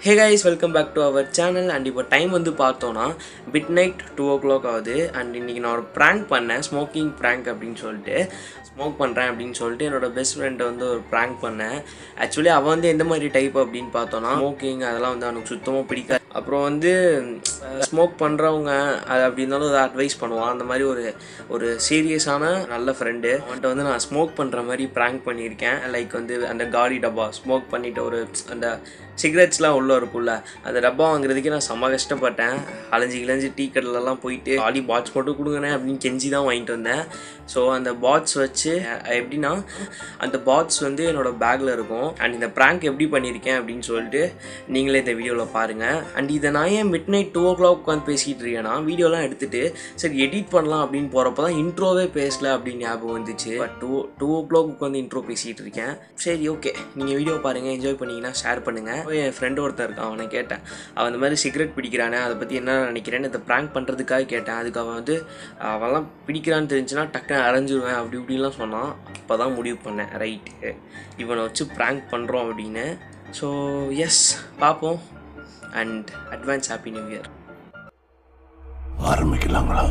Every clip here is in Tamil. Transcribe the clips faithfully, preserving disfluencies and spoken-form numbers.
Hey guys, welcome back to our channel. And இப்போ டைம் வந்து பார்த்தோன்னா midnight two o'clock ஆகுது. அண்ட் இன்றைக்கி நான் ஒரு ப்ராங்க் பண்ணேன், ஸ்மோக்கிங் ப்ராங்க் அப்படின்னு சொல்லிட்டு. ஸ்மோக் பண்ணுறேன் அப்படின்னு சொல்லிட்டு என்னோட பெஸ்ட் ஃப்ரெண்டை வந்து ஒரு ப்ராங்க் பண்ணேன். ஆக்சுவலி அவன் வந்து எந்த மாதிரி டைப் அப்படின்னு பார்த்தோன்னா ஸ்மோக்கிங் அதெல்லாம் வந்து அவனுக்கு சுத்தமாக பிடிக்காது. அப்புறம் வந்து ஸ்மோக் பண்ணுறவங்க அது அப்படி இருந்தாலும் அதை அட்வைஸ் பண்ணுவான். அந்த மாதிரி ஒரு ஒரு சீரியஸான நல்ல ஃப்ரெண்டு. அவன்கிட்ட வந்து நான் ஸ்மோக் பண்ணுற மாதிரி ப்ராங்க் பண்ணியிருக்கேன். லைக் வந்து அந்த காலி டப்பா ஸ்மோக் பண்ணிவிட்டு ஒரு அந்த சிகரெட்ஸ்லாம் உள்ளே இருக்கும்ல, அந்த டப்பா வாங்குறதுக்கே நான் செம்ம கஷ்டப்பட்டேன். அலைஞ்சி கிழஞ்சி டீ கடையிலலாம் போயிட்டு காலி பாட்ஸ் மட்டும் கொடுங்கண்ணே அப்படின்னு கெஞ்சி தான் வாங்கிட்டு வந்தேன். ஸோ அந்த பாட்ஸ் வச்சு எப்படின்னா அந்த பாட்ஸ் வந்து என்னோடய பேக்கில் இருக்கும். அண்ட் இந்த ப்ராங்க் எப்படி பண்ணியிருக்கேன் அப்படின்னு சொல்லிட்டு நீங்களே இந்த வீடியோவில் பாருங்கள். அண்ட் இதை நான் ஏன் midnight two o'clock உட்காந்து பேசிகிட்டு இருக்கேன்னா, வீடியோலாம் எடுத்துகிட்டு சரி எடிட் பண்ணலாம் அப்படின்னு போகிறப்ப தான் இன்ட்ரோவே பேசலை அப்படின்னு ஞாபகம் வந்துச்சு. But two two o'clock உட்காந்து இன்ட்ரோ பேசிகிட்டு இருக்கேன். சரி ஓகே, நீங்கள் வீடியோ பாருங்கள், என்ஜாய் பண்ணிங்கன்னா ஷேர் பண்ணுங்கள். என் ஃப்ரெண்டு ஒருத்தர் இருக்கான், அவனை கேட்டேன் அவன் இந்த மாதிரி சிகரெட் பிடிக்கிறானே அதை பற்றி என்ன நினைக்கிறேன்னு இதை ப்ராங்க் பண்ணுறதுக்காக கேட்டேன். அதுக்கு அவன் வந்து அவெல்லாம் பிடிக்கிறான்னு தெரிஞ்சுன்னா டக்குன்னு அரைஞ்சிருவேன் அப்படி இப்படிலாம் சொன்னான். அப்போ தான் முடிவு பண்ணேன், ரைட்டு இவனை வச்சு ப்ராங்க் பண்ணுறோம் அப்படின்னு. ஸோ எஸ், பார்ப்போம். And advance happy new year. ஆரம்பிக்கலாங்களா?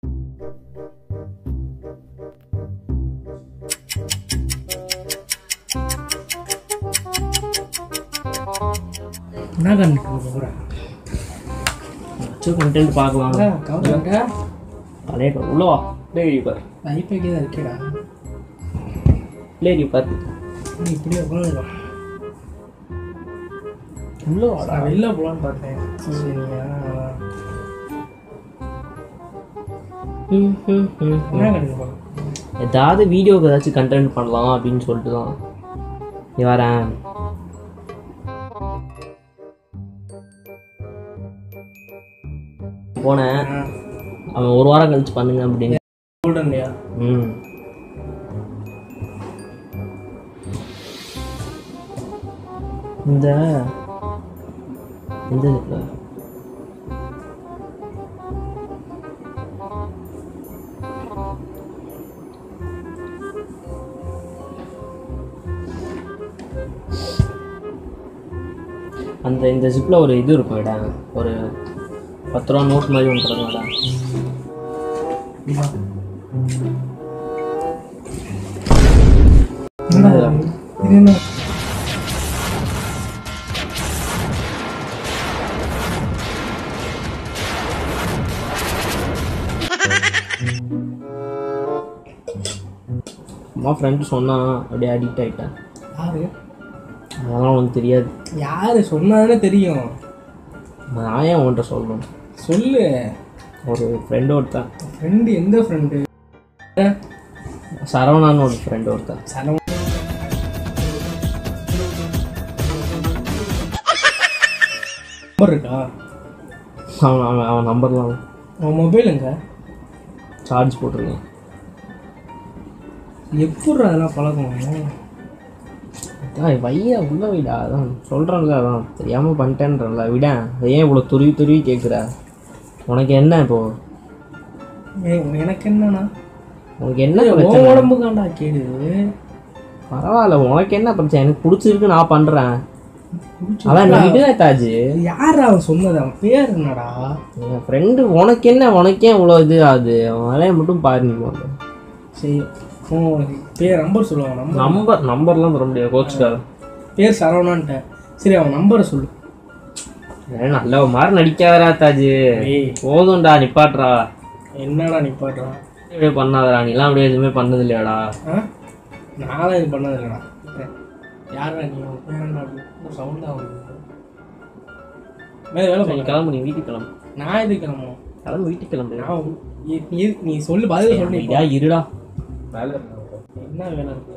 என்ன கண்டுட்டு போகிறேன் கண்டென்ட் பார்க்கலாம். அதே உள்ளவா லேடி பார் ஐபேக்கே தான் இருக்கேடா. லேடி பார்த்து நீ இப்படியே உட்காந்துடா. உள்ளவாடா வெளில போகலான்னு பார்த்தேன். சரியா என்ன கண்டுட்டு போகிறேன்? ஏதாவது வீடியோக்கு ஏதாச்சும் கண்டென்ட் பண்ணலாம் அப்படின்னு சொல்லிட்டு தான் நீ வரேன். போனேன், அவன் ஒரு வாரம் கழிச்சு பண்ணுங்க அப்படின்னு. கோல்டன்லையா? ம் இந்த இந்த அந்த இந்த ஜிப்பில் ஒரு இது இருக்கும் இடம், ஒரு பத்து ரூபா நோட் மாதிரி ஒன்று கிடக்கும்டா. இது என்ன? அம்மா ஃப்ரெண்டு சொன்னான், அப்படியே அடிக்ட் ஆகிட்டேன். யாரு? அதெல்லாம் உனக்கு தெரியாது. யாரு சொன்னாதானே தெரியும். நான் ஏன் உன்கிட்ட சொல்லணும்? சொல்லு. ஒரு ஃப்ரெண்டு ஒருத்தன். ஃப்ரெண்டு? எந்த ஃப்ரெண்டு? சரவணான்னு ஒரு ஃப்ரெண்டு ஒருத்தன். சரவண நம்பர் இருக்கா? அவன் அவன் அவன் நம்பர்லாம் அவன் மொபைல் எங்க? சார்ஜ் போட்டிருக்கேன். எப்படி அதெல்லாம் பழக்கம்? அதான் வையா உள்ள விடா, அதான் சொல்கிறேன்ல, அதான் தெரியாமல் பண்ணிட்டேன்றல விட. ஏன் இவ்வளோ துருவி துருவி கேட்குற? உனக்கு என்ன இப்போ? எனக்கு என்னண்ணா? உனக்கு என்ன உடம்புக்காண்டா கேடு? பரவாயில்ல, உனக்கு என்ன பிரச்சனை? எனக்கு பிடிச்சிருக்கு, நான் பண்ணுறேன். அதான் நம்பிட்டு தாஜ். யார் அவன் சொன்னது? அவன் பேர் என்னடா? என் ஃப்ரெண்டு. உனக்கு என்ன? உனக்கே இவ்வளோ இது ஆகுது? அவன் வேலையை மட்டும் பாரு. நீ போங்க. சரி, உனக்கு பேர் நம்பர் சொல்லுவாங்க. நம்பர் நம்பர் நம்பர்லாம் தர முடியாது, கோச்சுக்காக. பேர் சரவணான்ட்டேன். சரி, அவன் நம்பரை சொல்லு. நல்ல மாதிரி நடிக்காதரா தாஜ். போதும்டா, நிப்பாட்றா. என்னடா நிப்பாட்றா? இப்படியே பண்ணாதரா. நீலாம் அப்படியே எதுவுமே பண்ணது இல்லையாடா? ஆ, நான்லாம் இது பண்ணது இல்லைடா. யாரா நீ? சவுண்ட் தான் வேலை வேலை பண்ணி கிளம்பு, நீ வீட்டுக்கு கிளம்பு. நான் எது கிளம்பணும்? கிளம்பு, வீட்டுக்கு கிளம்பு. நான் நீ சொல்லு, பதில் சொல்லியா? இருடா, வேலை இருக்கு. என்ன வேலை இருக்கு?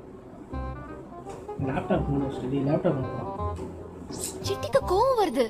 லேப்டாப் சொல்லி லேப்டாப் சிட்டிக்கு கோவம் வருது.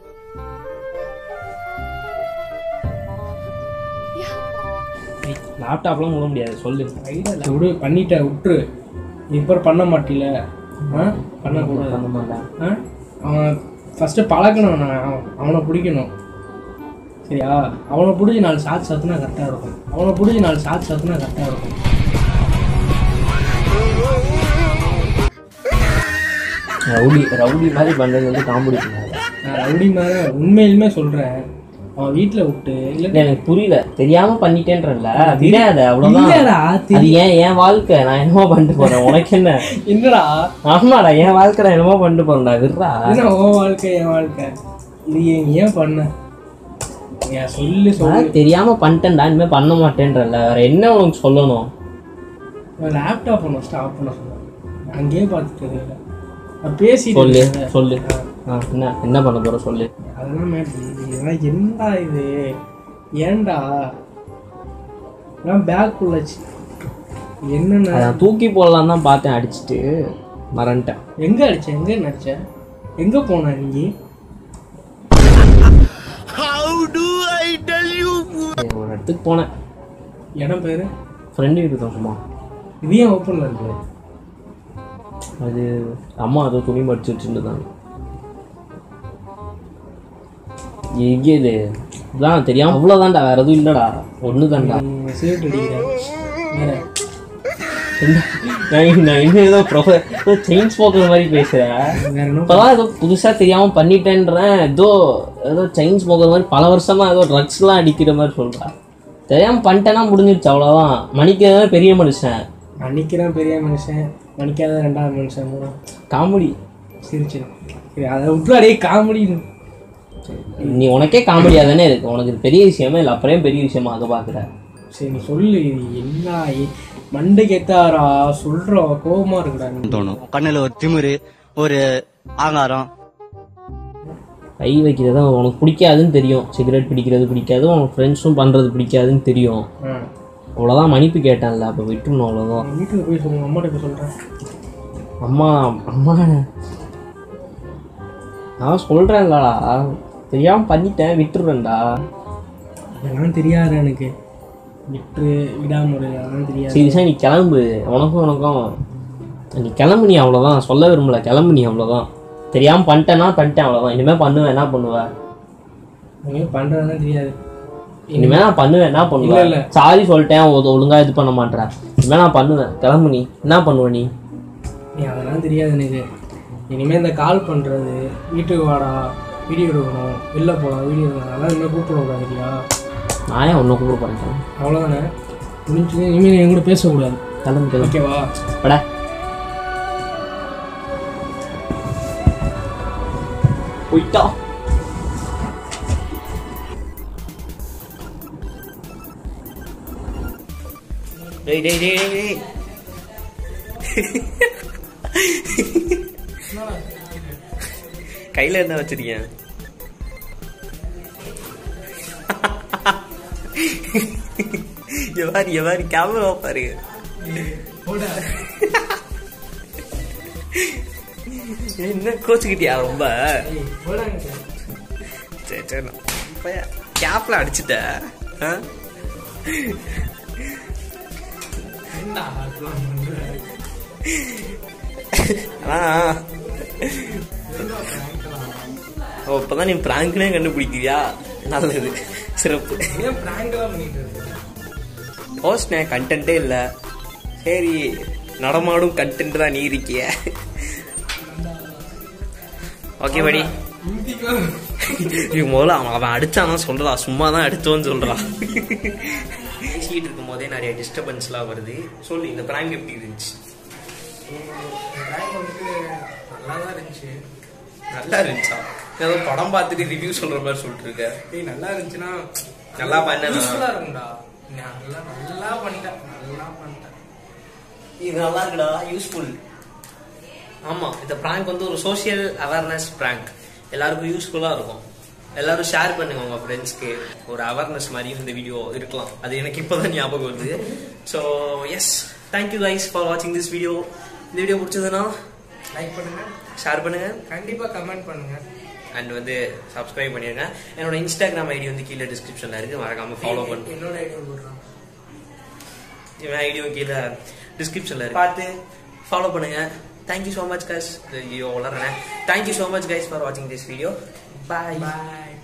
லேப்டாப்லாம் முட முடியாது, சொல்லு. விடு, பண்ணிட்ட விட்டுரு. இப்போ பண்ண மாட்டில? ஆ, பண்ணக்கூடாது. பண்ண மாட்டேன். ஆ, அவன் ஃபஸ்ட்டு பழக்கணும். நான் அவனை பிடிக்கணும். சரியா? அவனை பிடிச்சி நாலு சாத்து சாத்துனா கரெக்டாக இருக்கும். அவனை பிடிச்சி நாலு சாத்து சாத்துனா கரெக்டாக இருக்கும். ரவுடி ரவுடி மாதிரி பண்ணுறது வந்து காமெடி பண்ணாது. நான் ரவுடி மாதிரி உண்மையிலுமே சொல்கிறேன். அவன் வீட்டில் விட்டு இல்லை எனக்கு புரியல, தெரியாமல் பண்ணிட்டேன்றல விடாத அவ்வளோதான். அது ஏன் என் வாழ்க்கை, நான் என்னமோ பண்ணிட்டு போகிறேன், உனக்கு என்ன? என்னடா? ஆமாடா, என் வாழ்க்கை நான் என்னமோ பண்ணிட்டு போகிறேன்டா, விடுறா. என்ன உன் வாழ்க்கை என் வாழ்க்கை? இது ஏன் பண்ண ஏன் சொல்லு சொல்ல. தெரியாமல் பண்ணிட்டேன்டா, இனிமேல் பண்ண மாட்டேன்றல, வேற என்ன உனக்கு சொல்லணும்? லேப்டாப் ஒன்று ஸ்டாப் பண்ண சொன்னேன், அங்கேயே பார்த்துட்டு பேசி சொல்லு சொல்லு. என்ன என்ன பண்ண போகிற சொல்லு. அதெல்லாம் மேட்ரு. என்னடா இது? ஏன்டா நான் பேக் உள்ளாச்சு. என்னென்ன தூக்கி போடலாம் தான் பார்த்தேன், அடிச்சுட்டு மறந்துட்டேன். எங்கே அடித்தேன்? எங்கே நடிச்சேன்? எங்கே போன நீ? ஒரு இடத்துக்கு போனேன். இடம் பேர் ஃப்ரெண்டு வீட்டு தான். சும்மா இது ஏன் ஓப்பனில் இருக்கு? அது அம்மா அதை துணி மடிச்சு வச்சுருந்தாங்க. எங்கே இது இதான் தெரியாம அவ்வளோதான்டா, வேற எதுவும் இல்லைடா, ஒன்று தான்டா. சிகரெட் அடிக்கிறேன். நான் இன்னும் ஏதோ ப்ரொஃப செயின் ஸ்மோக்கர் மாதிரி பேசுகிறேன். இப்போதான் ஏதோ புதுசாக தெரியாமல் பண்ணிட்டேன்றேன். ஏதோ ஏதோ செயின் ஸ்மோக்கர் மாதிரி பல வருஷமா ஏதோ ட்ரக்ஸ்லாம் அடிக்கிற மாதிரி சொல்கிறேன். தெரியாமல் பண்ணிட்டேன்னா முடிஞ்சிருச்சு, அவ்வளோதான். மன்னிக்கிறதான் பெரிய மனுஷன். மன்னிக்கிறேன் பெரிய மனுஷன், மன்னிக்காத ரெண்டாவது மனுஷன். காமெடி சிரிச்சு அதை விட்டு அடையே காமெடி. நீ உனக்கே காமெடியாக தானே இருக்கு, உனக்கு இது பெரிய விஷயமா இல்லை அப்புறம் பெரிய விஷயமா அதை பார்க்குற? சரி நீ சொல்லு. என்ன மண்டை கேட்டாரா சொல்ற? கோபமா இருக்குடா தோணும். கண்ணில் ஒரு திமிரு, ஒரு ஆங்காரம். கை வைக்கிறதா உனக்கு பிடிக்காதுன்னு தெரியும், சிகரெட் பிடிக்கிறது பிடிக்காது, உனக்கு ஃப்ரெண்ட்ஸும் பண்ணுறது பிடிக்காதுன்னு தெரியும். அவ்வளோதான், மன்னிப்பு கேட்டேன்ல, அப்போ விட்டுணும், அவ்வளோதான். வீட்டுக்கு போய் சொல்லுங்க, அம்மாட்ட போய் சொல்கிறேன். அம்மா அம்மா நான் சொல்கிறேன்லடா, தெரியாமல் பண்ணிட்டேன், விட்டுருவேன்டா. அதெல்லாம் தெரியாது எனக்கு, விட்டு விடாமுறை அதெல்லாம் தெரியாது. சரி சார், நீ கிளம்பு. உனக்கும் உனக்கும் நீ கிளம்பு, நீ அவ்வளோதான். சொல்ல விரும்பல, கிளம்பு நீ, அவ்வளோதான். தெரியாமல் பண்ணிட்டேன்னா பண்ணிட்டேன், அவ்வளோதான். இனிமேல் பண்ணுவேன், என்ன பண்ணுவேன்? இனிமேல் பண்ணுறதுலாம் தெரியாது. இனிமேல் நான் பண்ணுவேன், என்ன பண்ணுவேன்? இல்லை சாரி சொல்லிட்டேன், ஒழுங்காக இது பண்ண மாட்டேன். இனிமேல் நான் பண்ணுவேன், கிளம்பு. நீ என்ன பண்ணுவேன்? நீ நீ அதெல்லாம் தெரியாது எனக்கு. இனிமேல் இந்த கால் பண்ணுறது, வீட்டுக்கு வாடா வீடியோ எடுக்கணும், வெளில போகலாம் வீடியோ எடுக்கணும், அதெல்லாம் இனிமேல் கூப்பிடக்கூடாது இல்லையா? நான் ஏன் ஒன்றும் கூப்பிட போகிறேன்? அவ்வளோதானே, முடிஞ்சு. இனிமேல் என் கூட பேசக்கூடாது. கிளம்பு கிளம்பு. ஓகேவா? படா. போயிட்டா. டேய் டேய் டேய் டேய் கையில என்ன வச்சிருக்கீங்க? எவாரி எவாரி கேமரா பாரு. என்ன கோச்சுக்கிட்டியா ரொம்ப? சரி சரி, கேப்ல அடிச்சுட்ட. ஓ, இப்பதான் நீ பிராங்க்னே கண்டுபிடிக்கிறியா? நல்லது, சிறப்பு. போஸ்ட் கண்டென்ட்டே இல்லை. சரி, நடமாடும் கண்டென்ட் தான் நீ இருக்கிய. ஓகே படி. முதல்ல அவன் அவன் அடிச்சானா சொல்றா, சும்மா தான் அடிச்சோன்னு சொல்றான். பேசிட்டு இருக்கும் போதே நிறைய டிஸ்டர்பன்ஸ்லாம் வருது. சொல்லு, இந்த பிராங்க் எப்படி இருந்துச்சு? நல்லா இருந்துச்சு. நல்லா இருந்துச்சா? ஏதோ படம் பார்த்துட்டு ரிவ்யூ சொல்ற மாதிரி சொல்லிட்டு இருக்க. ஏய், நல்லா இருந்துச்சுன்னா நல்லா பண்ணா இருக்கும்டா. நல்லா நல்லா பண்ணிட்டேன், நல்லா பண்ணிட்டேன். இது நல்லா இருக்குடா, யூஸ்ஃபுல். ஆமா, இந்த பிராங்க் வந்து ஒரு சோசியல் அவேர்னஸ் பிராங்க். எல்லாருக்கும் யூஸ்ஃபுல்லா இருக்கும். எல்லாரும் ஷேர் பண்ணுங்க உங்க ஃப்ரெண்ட்ஸ்க்கு. ஒரு அவேர்னஸ் மாதிரி இந்த வீடியோ இருக்கலாம். அது எனக்கு இப்போதான் ஞாபகம் வருது. So yes, thank you guys for வாட்சிங் திஸ் வீடியோ. இந்த வீடியோ பிடிச்சதுன்னா லைக் பண்ணுங்க, ஷேர் பண்ணுங்க, கண்டிப்பா கமெண்ட் பண்ணுங்க, அண்ட் வந்து சப்ஸ்கிரைப் பண்ணிருங்க. என்னோட இன்ஸ்டாகிராம் ஐடி வந்து கீழே டிஸ்கிரிப்ஷன்ல இருக்கு, மறக்காம ஃபாலோ பண்ணுங்க. என்னோட ஐடியா போடுறேன், இவன் ஐடியும் கீழே டிஸ்கிரிப்ஷன்ல இருக்கு, பார்த்து ஃபாலோ பண்ணுங்க. Thank you so much guys. Thank you so much guys for watching this video. Bye. Bye.